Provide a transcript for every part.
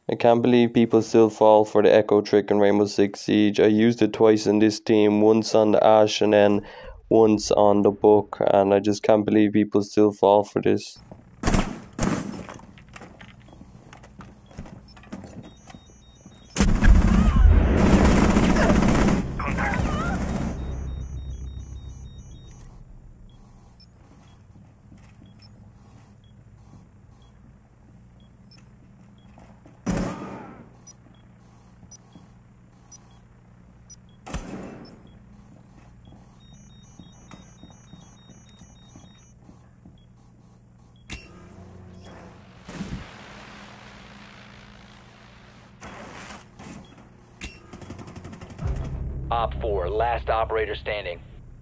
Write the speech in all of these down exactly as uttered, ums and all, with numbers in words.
I can't believe people still fall for the echo trick in Rainbow Six Siege. I used it twice in this team, once on the Ash and then once on the Book, and I just can't believe people still fall for this. Op four, last operator standing.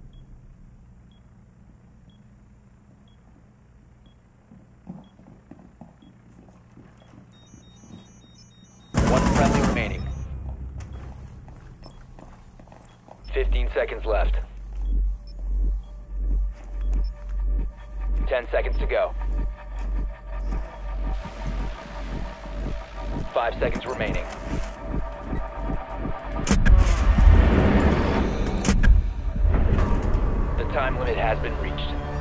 One friendly remaining. Fifteen seconds left. Ten seconds to go. Five seconds remaining. The time limit has been reached.